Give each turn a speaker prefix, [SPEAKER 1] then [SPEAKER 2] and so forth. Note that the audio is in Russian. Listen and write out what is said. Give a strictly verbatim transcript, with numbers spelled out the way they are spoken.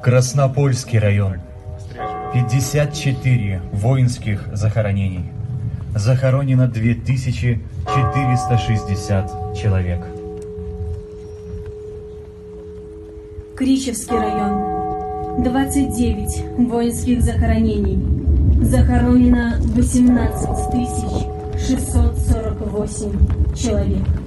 [SPEAKER 1] Краснопольский район. пятьдесят четыре воинских захоронений. Захоронено две тысячи четыреста шестьдесят человек.
[SPEAKER 2] Кричевский район. двадцать девять воинских захоронений. Захоронено восемнадцать тысяч шестьсот сорок восемь человек.